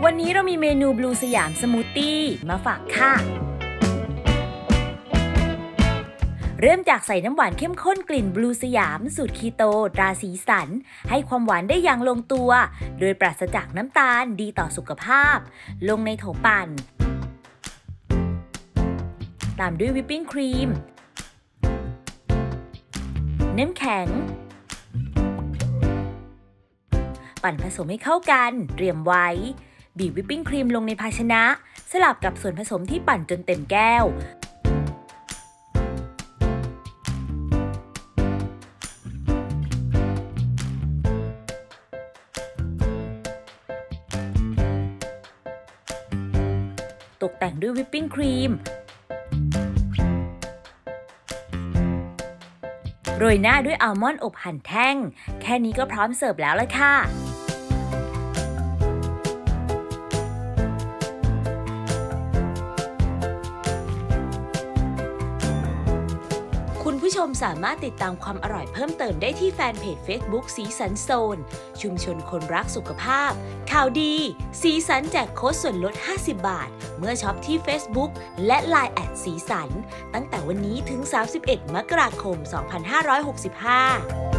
วันนี้เรามีเมนูบลูสยามสมูทตี้มาฝากค่ะเริ่มจากใส่น้ำหวานเข้มข้นกลิ่นบลูสยามสูตรคีโตตราสีสันให้ความหวานได้อย่างลงตัวโดยปราศจากน้ำตาลดีต่อสุขภาพลงในโถปั่นตามด้วยวิปปิ้งครีมน้ำแข็งปั่นผสมให้เข้ากันเตรียมไว้บีบวิปปิ้งครีมลงในภาชนะสลับกับส่วนผสมที่ปั่นจนเต็มแก้วตกแต่งด้วยวิปปิ้งครีมโรยหน้าด้วยอัลมอนด์อบหั่นแท่งแค่นี้ก็พร้อมเสิร์ฟแล้วล่ะค่ะคุณผู้ชมสามารถติดตามความอร่อยเพิ่มเติมได้ที่แฟนเพจ Facebook สีสันโซนชุมชนคนรักสุขภาพข่าวดีสีสันแจกโค้ดส่วนลด50 บาทเมื่อช็อปที่ Facebook และ LINE แอดสีสันตั้งแต่วันนี้ถึง31 มกราคม 2565